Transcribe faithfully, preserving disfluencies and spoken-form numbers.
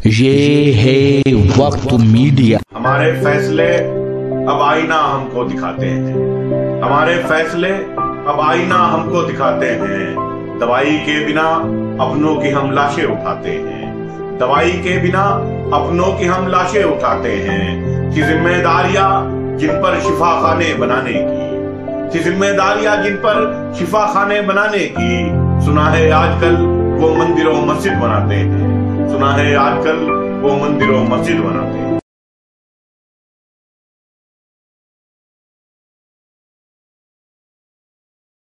ये है वक्त मीडिया। हमारे फैसले अब आईना हमको दिखाते हैं। हमारे फैसले अब आईना हमको दिखाते हैं। दवाई के बिना अपनों की हम लाशें उठाते हैं। दवाई के बिना अपनों की हम लाशें उठाते हैं। कि जिम्मेदारियां जिन पर शिफा खाने बनाने की, कि जिम्मेदारियां जिन पर शिफा खाने बनाने की। सुना है आजकल वो मंदिरों मस्जिद बनाते हैं। सुना है आजकल वो मंदिरों मस्जिद बनाते हैं।